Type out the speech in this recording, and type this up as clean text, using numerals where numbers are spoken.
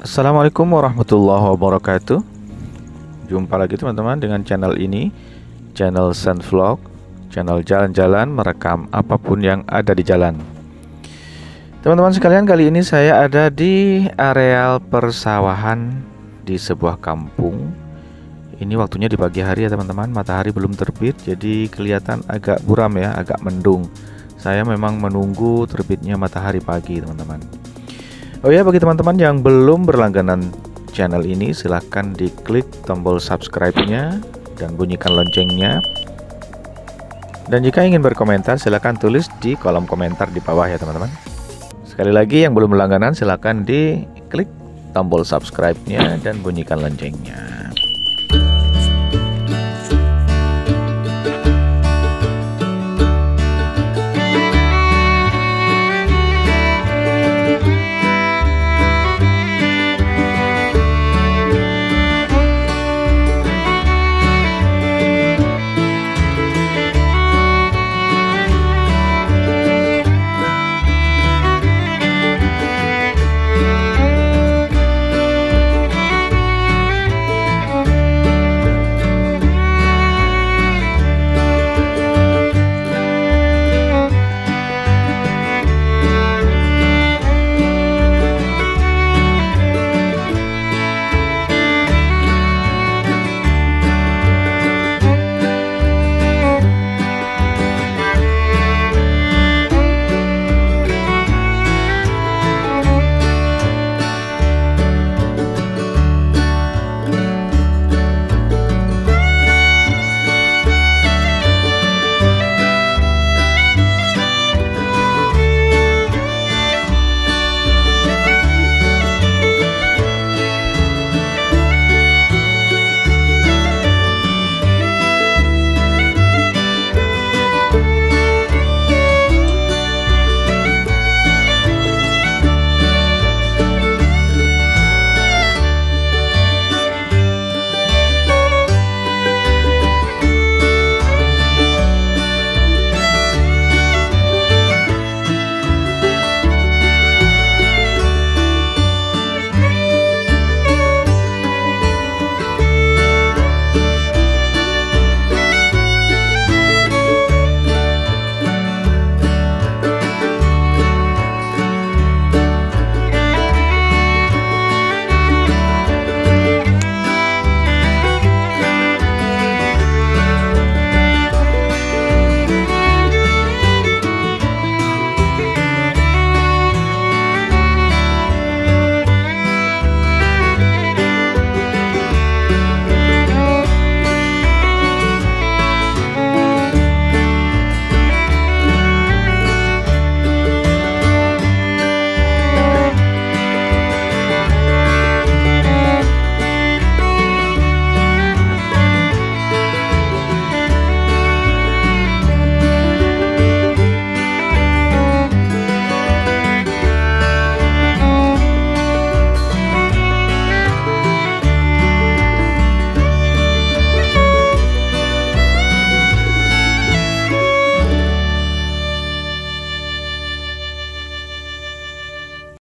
Assalamualaikum warahmatullahi wabarakatuh. Jumpa lagi teman-teman dengan channel ini, channel Sun Vlog, channel jalan-jalan merekam apapun yang ada di jalan. Teman-teman sekalian, kali ini saya ada di areal persawahan di sebuah kampung. Ini waktunya di pagi hari ya teman-teman, matahari belum terbit, jadi kelihatan agak buram ya, agak mendung. Saya memang menunggu terbitnya matahari pagi teman-teman. Oh ya, bagi teman-teman yang belum berlangganan channel ini, silahkan diklik tombol subscribe-nya dan bunyikan loncengnya. Dan jika ingin berkomentar, silahkan tulis di kolom komentar di bawah ya teman-teman. Sekali lagi, yang belum berlangganan silahkan diklik tombol subscribe-nya dan bunyikan loncengnya.